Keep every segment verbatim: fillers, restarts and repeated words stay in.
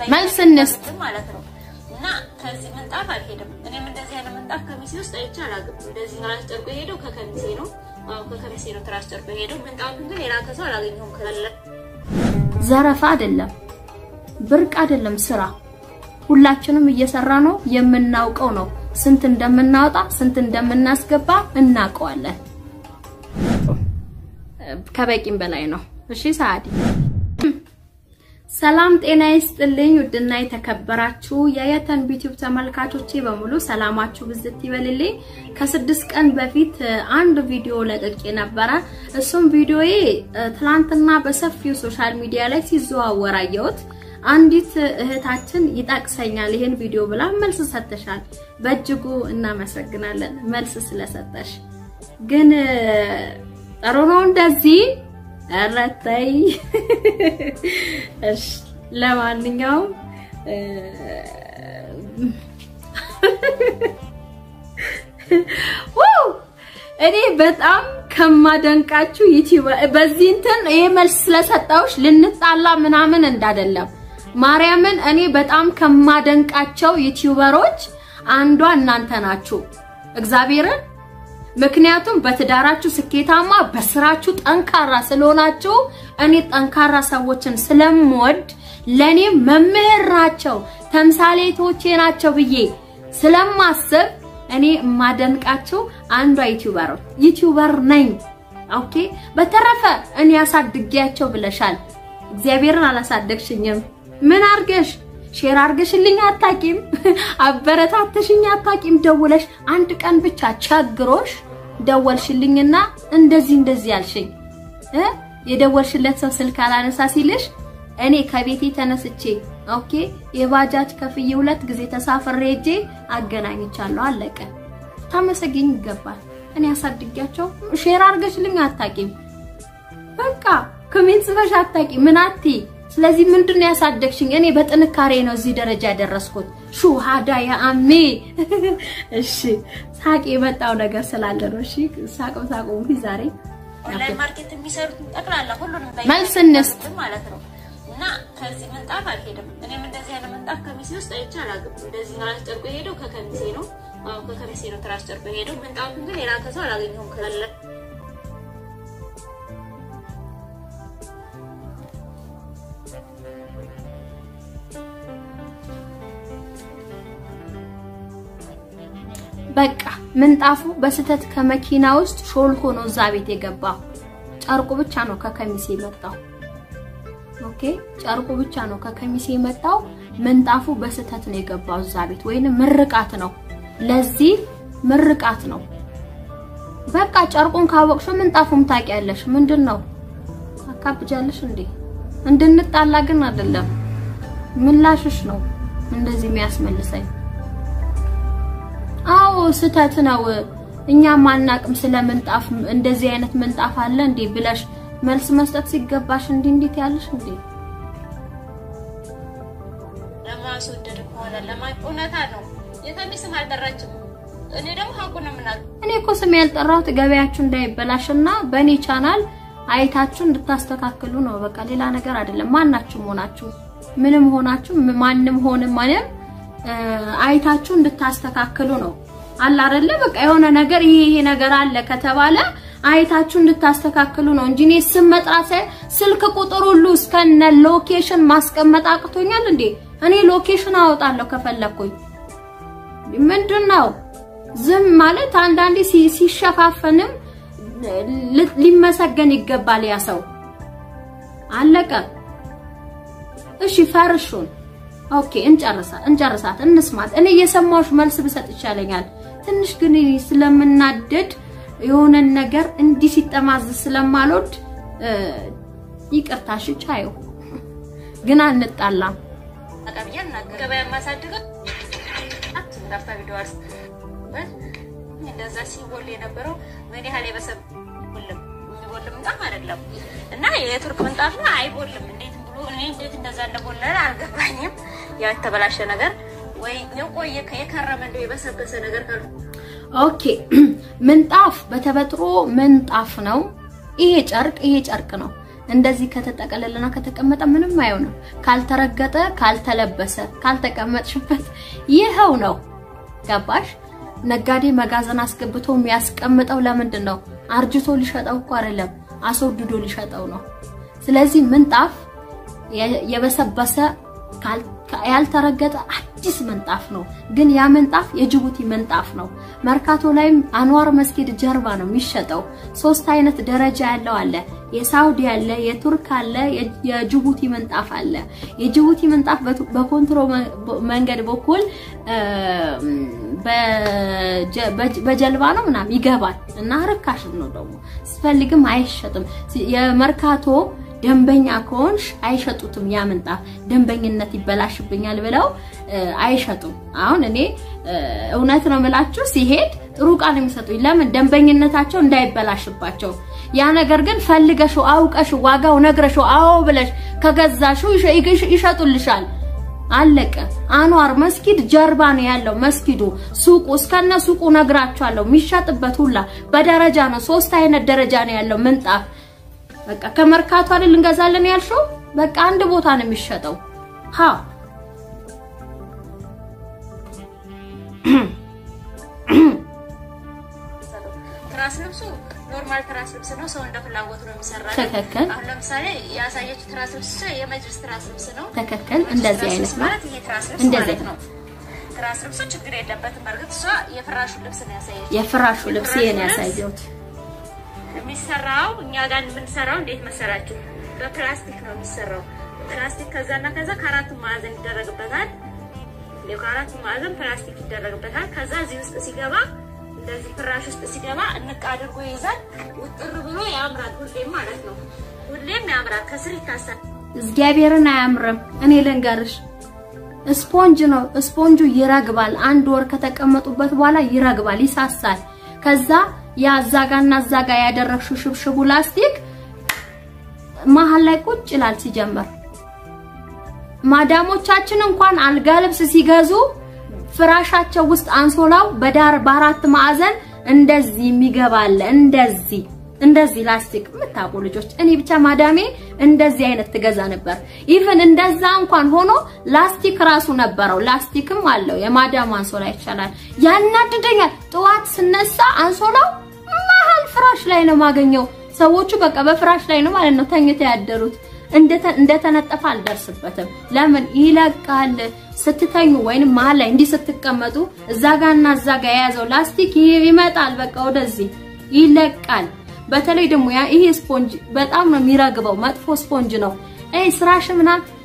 መልስ እንስጥ ማለት ነው እና ከዚህ ምንጣፍ አልሄድም እኔም እንደዚህ አይነት ምንጣፍ ከሚሴ ውስጥ አይቻላግም እንደዚህ ራስ ጨርቆ ሄደው ከከሚሴ ነው አው ከከሚሴ ነው ትራስ ጨርቆ ሄደው ምንጣፉን ግን የራከ ሰው አላገኘሁም ከለ ዘረፋ አይደለም ብርቅ አይደለም ስራ ሁላችንም እየሰራ ነው የምናውቀው ነው ስንት እንደምናወጣ ስንት እንደምናስገባ እናውቀዋለን ከበቂም በላይ ነው እሺ ሳዲ ሰላም ጤና ይስጥልኝ ውድና የተከበራችሁ የያተን ዩቲዩብ ተመልካቾቼ በሙሉ ሰላማችሁ ብዝት ይበልልኝ ከስድስት ቀን በፊት አንድ ቪዲዮ ለቅቄ ነበር እሱም ቪዲዮዬ ትላንትና በሰፊው ሶሻል ሚዲያ ላይ ሲዘዋወር አየሁት አንዲት እህታችን ይጣቅሰኛል ይሄን ቪዲዮ ብላ መልስ ሰጥተሻል በእጅጉ እናመሰግናለን መልስ ስለሰጠሽ ግን ጠሮኖ እንደዚህ አራታይ እሺ ለማንኛውም ዋው እኔ በጣም ከማደንቃችሁ ዩቲዩብ በዚህ እንትን ይሄ መልስ ስለሰጣውሽ ልንጣላ ምናምን እንዳደለም ማርያምን እኔ በጣም ከማደንቃቸው ዩቲዩበሮች አንዷ እናንተ ናችሁ እግዚአብሔርን ምክንያቱም በትዳራችሁ ስኬታማ በስራችሁ ጠንካራ ስለሆናችሁ እኔ ጠንካራ ሰዎችን ስለምወድ ለኔ መምህር ናቸው ተምሳሌቶቼ ናቸው ብዬ ስለማስብ እኔ ማደንቃችሁ አንዷ ዩቲዩበር ዩቲዩበር ነኝ ኦኬ በተረፈ እኔ ያሳድግያቸው ብለሻል እግዚአብሔርን አላሳደግሽኝም ምን አርገሽ ሼር አርገሽልኝ አጣቂም አበረታተሽኝ አጣቂም ደውለሽ አንድ ቀን ብቻ ቸግሮሽ ደወልሽልኝና እንደዚህ እንደዚህ ያልሽኝ እ የደወልሽለት ሰው ስልክ አላነሳ ሲልሽ እኔ ከቤቴ ተነስቼ ኦኬ የባጃጅ ከፍዬ ሁለት ጊዜ ተሳፍሬ ሄጄ አገናኝቻለሁ አለቀ ታመሰግኝ ይገባል እኔ አሳድግያቸው ሼር አርገሽልኝ አጣቂም በቃ ኮሜንት ጽፈሽ አጣቂም ምን አቲ ስለዚህ ምንድነው ያሳደግሽኝ እኔ በጥንካሬ ነው እዚህ ደረጃ ያደረስኩት ሹ ሃዳ ያ አሜ እሺ ሳቂ የመጣው ነገር ስላለ ነው እሺ ሳቀው ሳቀው ዛሬ ኦንላይን ማርኬት የሚሰሩት ጠቅላላ ሁሉንም መልስ እንስጥ ማለት ነው እና ከዚህ ምንጣፍ አልሄድም እኔም እንደዚህ አይነት ምንጣፍ ከሚሴ ውስጥ አይቻላግም እንደዚህ ራስ ጨርቆ ሄደው ከከሚሴ ነው አው ከከሚሴ ነው ትራስ ጨርቆ ሄደው ምንጣፉን ግን የራከ ሰው አላገኘሁም ከለ በቃ ምንጣፉ በስተት ከመኪና ውስጥ ሾልኮ ነው እዛ ቤት የገባው ጨርቁ ብቻ ነው ከከሚሴ መጣው ኦኬ ጨርቁ ብቻ ነው ከከሚሴ መጣው ምንጣፉ በስተት ነው የገባው እዛ ቤት ወይንም ምርቃት ነው ለዚህ ምርቃት ነው በቃ ጨርቁን ካወቅሽው ምንጣፉም ታቂያለሽ ምንድነው አካብጃለሽ እንዴ እንድንጣላ ግን አይደለም ምላሽሽ ነው እንደዚህ የሚያስመልሰኝ አው ስተት ነው እኛ ማናቅም ስለምንጣፍ እንደዚህ አይነት ምንጣፍ አለ እንዴ ብለሽ መልስ መስጠት ሲገባሽ እንዴ እንዴት ያለሽ እንዴ ለማስወደድ ሆነ ለማቆናታ ነው የተሚስም አልጠራችም እኔ ደግሞ ሀቁን ነው ምናል እኔ እኮ ስም ያልጠራሁት ገበያችሁ እንዳይበላሽና በኔ ቻናል አይታችሁ እንድታስተካክሉ ነው በቃ ሌላ ነገር አይደለም ማናችሁም ሆናችሁ ምንም ሆናችሁ ማንንም ሆነ ማንም አይታችሁ እንድታስተካክሉ ነው አላ አይደለ በቃ የሆነ ነገር ይሄ ይሄ ነገር አለ ከተባለ አይታችሁ እንድታስተካክሉ ነው እንጂ እኔ ስም መጥራት ስልክ ቁጥር ሁሉ እስከነ ሎኬሽን ማስቀመጥ አቅቶኛል እንዴ እኔ ሎኬሽን አወጣለሁ ከፈለኩኝ ምንድነው ዝም ማለት አንዳንዴ ሲሸፋፈንም ሊመሰገን ይገባል ያ ሰው አለቀ እሺ ፈርሹን ኦኬ እንጨርሳ እንጨርሳት እንስማት እኔ የሰማውሽ መልስ ብሰጥ ይቻለኛል ትንሽ ግን ስለምናደድ የሆነ ነገር እንዲ ሲጠማዝ ስለማልወድ ይቅርታሽ ቻዩ ግን አንጣላም አቀብያና ገበያ ማሳደግ አትንዳርታ ቪዲዮስ እንደዛ ሲወል የነበረው ምን ያህል የበሰብ ሁሉም የሚወልም ጣም አይደለም እና የቱርክ ምንጣፍ ነው አይቦልም እንዴት ብሎ እኔ እንዴት እንደዛ እንደቦለለ አልገባኝም ያ ተበላሸ ነገር ወይ ነው ቆየ ከየከረመ እንደው የበሰበሰ ነገር ካሉ ኦኬ ምንጣፍ በተፈጥሮ ምንጣፍ ነው ይሄ ጨርቅ ይሄ ጨርቅ ነው እንደዚህ ከተጠቀለለና ከተቀመጠ ምንም አይሆንም ካልተረገጠ ካልተለበሰ ካልተቀመጥሽበት ይሄው ነው ገባሽ ነጋዴ መጋዘን አስገብቶ የሚያስቀምጠው ለምንድን ነው አርጅቶ ሊሸጠው እኮ አይደለም አስወድዶ ሊሸጠው ነው ስለዚህ ምንጣፍ የበሰበሰ ያልተረገጠ አዲስ ምንጣፍ ነው ግን ያ ምንጣፍ የጅቡቲ ምንጣፍ ነው መርካቶ ላይም አንዋር መስጊድ ጀርባ ነው የሚሸጠው ሶስት አይነት ደረጃ ያለው አለ የሳውዲ አለ የቱርክ አለ የጅቡቲ ምንጣፍ አለ የጅቡቲ ምንጣፍ በኮንትሮ መንገድ በኩል በጀልባ ነው ምናም ይገባል እና ርካሽ ነው ደግሞ ስፈልግም አይሸጥም የመርካቶ ደንበኛ ኮንሽ አይሸጡትም ያ ምንጣፍ ደንበኝነት ይበላሽብኛል ብለው አይሸጡም አሁን እኔ እውነት ነው መላችሁ ሲሄድ ጥሩ ቃል የሚሰጡኝ ለምን ደንበኝነታቸው እንዳይበላሽባቸው ያ ነገር ግን ፈልገሽው አውቀሽው ዋጋው ነግረሽው አዎ ብለሽ ከገዛሽው ይሸጡልሻል አለቀ አንዋር መስጊድ ጀርባ ነው ያለው መስጊዱ ሱቁ እስከነ ሱቁ ነግራቸዋለሁ የሚሸጥበት ሁላ በደረጃ ነው ሶስት አይነት ደረጃ ነው ያለው ምንጣፍ በቃ ከመርካቶ አይደል እንገዛለን ያልሽው በቃ አንድ ቦታ ነው የሚሸጠው ሃ ትራስ ልብሱ ኖርማል ትራስ ልብስ ነው ሰው እንደፈላጎት ነው የሚሰራው ተከከል አሁን ለምሳሌ ያሳየች ትራስ ልብስ የመጅልስ ትራስ ልብስ ነው ተከከል እንደዚህ አይነት ማለት ይሄ ትራስ ልብስ ማለት ነው ትራስ ልብሱ ችግር የለበትም በርግጥ እሷ የፍራሹ ልብስ ነው ያሳየች የፍራሹ ልብስ የኔ ያሳየውት የሚሰራው እኛ ጋር የምንሰራው እንዴት መሰራችሁ በፕላስቲክ ነው የሚሰራው ፕላስቲክ ከዛና ከዛ ከአራቱ ማዕዘን ይደረግበታል ለካራቱ ማዕዘን ፕላስቲክ ይደረግበታል ከዛ እዚህ ውስጥ ሲገባ እንደዚህ ፍራሽ ውስጥ ሲገባ እንቅ አድርጎ ይይዛል ውጥር ብሎ ያምራል ሁሌም ማለት ነው ሁሌም ያምራል ከስር ይታሰራል እግዚአብሔርን አያምርም እኔ ለንጋርሽ ስፖንጅ ነው ስፖንጁ ይረግባል አንድ ወር ከተቀመጡበት በኋላ ይረግባል ይሳሳል ከዛ ያዛጋና ዛጋ ያደረግሽው ሽብሽቡ ላስቲክ መሃል ላይ ቁጭ ይላል ሲጀመር ማዳሞቻችን እንኳን አልጋ ልብስ ሲገዙ ፍራሻቸው ውስጥ አንሶላው በዳር በአራት ማዕዘን እንደዚህ የሚገባል እንደዚህ እንደዚህ ላስቲክ መታቆ ልጆች እኔ ብቻ ማዳሜ እንደዚህ አይነት ትገዛ ነበር ኢቭን እንደዛ እንኳን ሆኖ ላስቲክ ራሱ ነበረው ላስቲክም አለው የማዳም አንሶላ ይቻላል ያናድደኛል ጧት ስነሳ አንሶላው መሃል ፍራሽ ላይ ነው ማገኘው ሰዎቹ በቃ በፍራሽ ላይ ነው ማለት ነው ተኝተው ያደሩት እንደተ እንደተነጠፈ አልደርስበትም ለምን ይለቃል ስትተኙ ወይንም መሃል ላይ እንዲ ስትቀመጡ እዛጋና እዛጋ ያያዘው ላስቲክ ይመጣል በቃ ወደዚህ ይለቃል በተለይ ደግሞ ያ ይሄ ስፖንጅ በጣም ነው የሚረግበው መጥፎ ስፖንጅ ነው አይ ፍራሽምና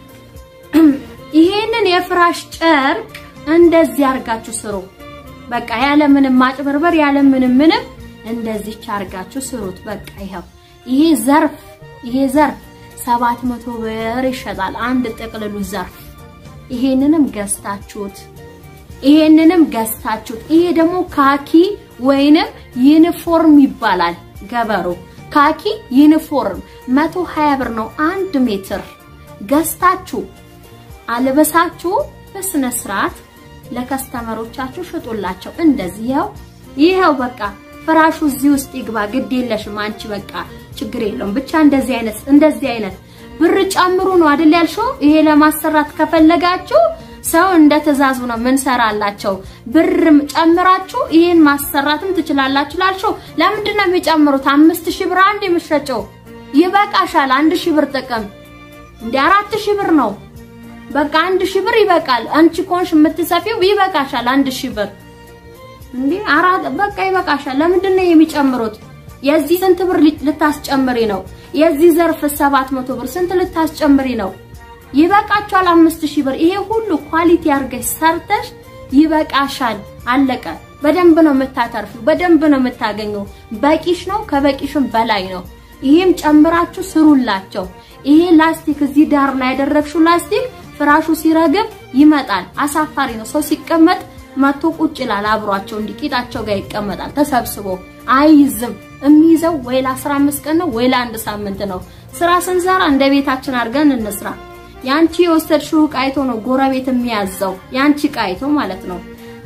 ይሄንን የፍራሽ ጨርቅ እንደዚህ አርጋችሁ ስሩ በቃ ያለ ምንም ማጭበርበር ያለ ምንም ምንም እንደዚህ አርጋችሁ ስሩት በቃ ይሄው ይሄ ዘርፍ ይሄ ዘርፍ ሰባት መቶ ብር ይሸጣል አንድ ጥቅልሉ ዘርፍ ይሄንንም ገዝታችሁት ይሄንንም ገዝታችሁት ይሄ ደግሞ ካኪ ወይንም ዩኒፎርም ይባላል ገበሩ ካኪ ዩኒፎርም መቶ ሃያ ብር ነው አንድ ሜትር ገዝታችሁ አለበሳችሁ በስነ ስርዓት ለከስተመሮቻችሁ ሽጡላቸው እንደዚህ ያው ይሄው በቃ ፍራሹ እዚህ ውስጥ ይግባ ግድ የለሽም አንቺ በቃ ችግር የለውም ብቻ እንደዚህ አይነት እንደዚህ አይነት ብር ጨምሩ ነው አይደል ያልሽው ይሄ ለማሰራት ከፈለጋችሁ ሰው እንደተዛዙ ነው ምን ሰራላቸው ብር ጨምራችሁ ይሄን ማሰራትም ትችላላችሁ ላልሽው ለምንድን ነው የሚጨምሩት አምስት ሺህ ብር አንድ የምትሸጨው ይበቃሻል አንድ ሺህ ብር ጥቅም እንደ አራት ሺህ ብር ነው በቃ አንድ ሺህ ብር ይበቃል አንቺ ኮንሽ የምትሰፊው ይበቃሻል አንድ ሺህ ብር እንዴ አራት በቃ ይበቃሻል ለምንድን ነው የሚጨምሩት የዚህ ስንት ብር ልታስጨምሪ ነው የዚህ ዘርፍ ሰባት መቶ ብር ስንት ልታስጨምሪ ነው ይበቃቻል አምስት ሺህ ብር ይሄ ሁሉ ኳሊቲ አርገሽ ሰርተሽ ይበቃሻል አለቀ በደንብ ነው የምታተርፊው በደንብ ነው የምታገኘው በቂሽ ነው ከበቂሽም በላይ ነው ይሄም ጨምራችሁ ስሩላቸው ይሄ ላስቲክ እዚህ ዳር ላይ ያደረግሽው ላስቲክ ፍራሹ ሲረግብ ይመጣል አሳፋሪ ነው ሰው ሲቀመጥ ማቶ ቁጭ ይላል አብሯቸው እንዲቂጣቸው ጋር ይቀመጣል ተሰብስቦ አይዝም የሚይዘው ወይ ለ15 ቀን ነው ወይ ለአንድ ሳምንት ነው ስራ ስንሰራ እንደ ቤታችን አርገን እንስራ ያንቺ የወሰድሽው ቃይቶ ነው ጎረቤት የሚያዘው ያንቺ ቃይቶ ማለት ነው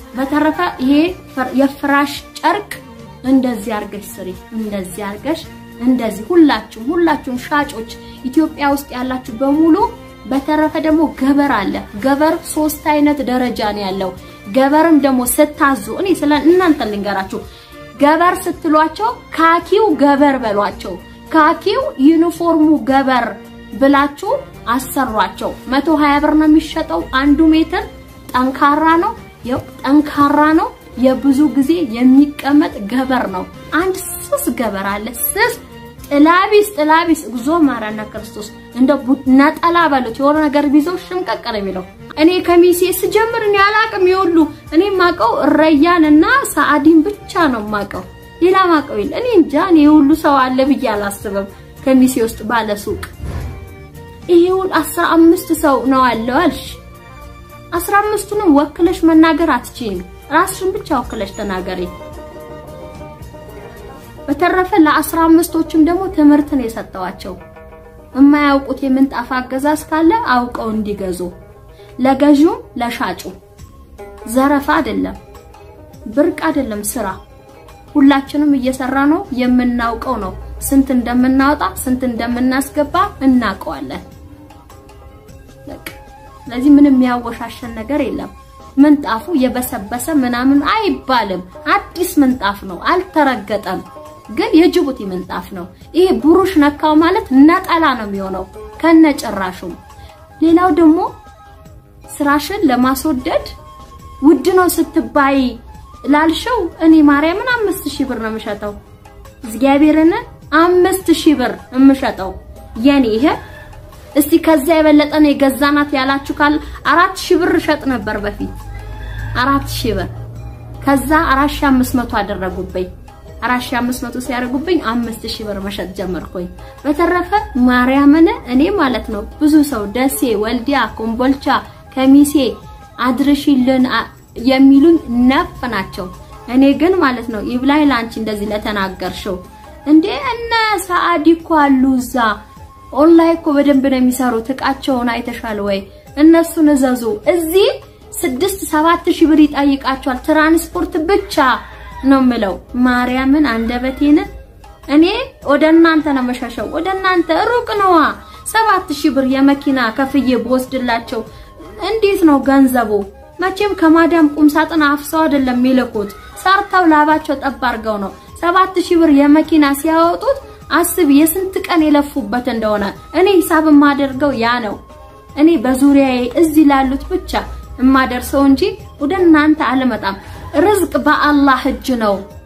በተረፈ ይሄ የፍራሽ ጨርቅ እንደዚህ አርገሽ ስሪ እንደዚህ አርገሽ እንደዚህ ሁላችሁም ሁላችሁም ሻጮች ኢትዮጵያ ውስጥ ያላችሁ በሙሉ በተረፈ ደግሞ ገበር አለ ገበር ሶስት አይነት ደረጃ ነው ያለው ገበርም ደግሞ ስታዙ እኔ ስለ እናንተ ልንገራችሁ ገበር ስትሏቸው ካኪው ገበር በሏቸው ካኪው ዩኒፎርሙ ገበር ብላችሁ አሰሯቸው መቶ ሃያ ብር ነው የሚሸጠው አንዱ ሜትር ጠንካራ ነው ያው ጠንካራ ነው የብዙ ጊዜ የሚቀመጥ ገበር ነው አንድ ስስ ገበር አለ ስስ ጥላቢስ ጥላቢስ ጉዞ ማራና ክርስቶስ እንደ ነጠላ ባሉት የሆነ ነገር ቢዘው ሽምቀቀለ የሚለው እኔ ከሚሴ ስጀምር እኔ አላቅም ይወሉ እኔ ማቀው ረያንና ሰዓዲን ብቻ ነው ማቀው ሌላ ማቀው ይል እኔ እንጃ እኔ ሁሉ ሰው አለ ብዬ አላስብም ከሚሴ ውስጥ ባለ ሱቅ ይሄው አስራ አምስት ሰው ነው አለው አልሽ አስራ አምስቱን ወክለሽ መናገር አትችይም ራስሽን ብቻ ወክለሽ ተናገሪ በተረፈ ለ15ቶችም ደግሞ ትምርትን የሰጠዋቸው የማያውቁት የምንጣፍ አገዛዝ ካለ አውቀው እንዲገዙ ለገዢው ለሻጩ ዘረፋ አይደለም ብርቅ አይደለም ስራ ሁላችንም እየሰራ ነው የምናውቀው ነው ስንት እንደምናወጣ ስንት እንደምናስገባ እናውቀዋለን ለዚህ ምንም ያወሻሸን ነገር የለም ምንጣፉ የበሰበሰ ምናምን አይባልም አዲስ ምንጣፍ ነው አልተረገጠም ግን የጅቡቲ ምንጣፍ ነው ይሄ ብሩሽ ነካው ማለት ነጠላ ነው የሚሆነው ከነጨራሹ ሌላው ደግሞ ስራሽን ለማስወደድ ውድ ነው ስትባይ ላልሽው እኔ ማርያምን አምስት ሺህ ብር ነው የምሸጠው እግዚአብሔርን አምስት ሺህ ብር የምሸጠው የኔ ይሄ እስቲ ከዛ የበለጠ ነው የገዛናት ያላችሁ ካል አራት ሺህ ብር ሸጥ ነበር በፊት አራት ሺህ ብር ከዛ አራት ሺህ አምስት መቶ አደረጉብኝ አራት ሺህ አምስት መቶ ሲያደርጉብኝ አምስት ሺህ ብር መሸጥ ጀመርኩኝ በተረፈ ማርያምን እኔ ማለት ነው ብዙ ሰው ደሴ ወልዲያ ኮምቦልቻ ከሚሴ አድርሽልን የሚሉኝ ነፍ ናቸው እኔ ግን ማለት ነው ይብላይ ላንቺ እንደዚህ ለተናገርሽው እንዴ እነ ሰዓዲ ኳሉዛ ኦንላይን እኮ በደንብ ነው የሚሰሩት እቃቸውን አይተሻል ወይ እነሱን እዘዙ እዚህ ስድስት ሰባት ሺህ ብር ይጣይቃቸዋል ትራንስፖርት ብቻ ነው ምለው ማርያምን አንደበቴን እኔ ወደናንተ ነው መሻሻው ወደናንተ ሩቅ ነዋ ሰባት ሺህ ብር የመኪና ከፍዬ ቦስድላቸው እንዴት ነው ገንዘቡ መቼም ከማዳም ቁምሳጥን አፍሰው አይደለም የሚልኩት ሰርተው ላባቸው ጠባርገው ነው ሰባት ሺህ ብር የመኪና ሲያወጡት አስብ የስንት ቀን የለፉበት እንደሆነ እኔ ሂሳብ ማደርገው ያ ነው እኔ በዙሪያዬ እዚህ ላሉት ብቻ እማደርሰው እንጂ ወደናንተ አልመጣም ርዝቅ በአላህ እጅ ነው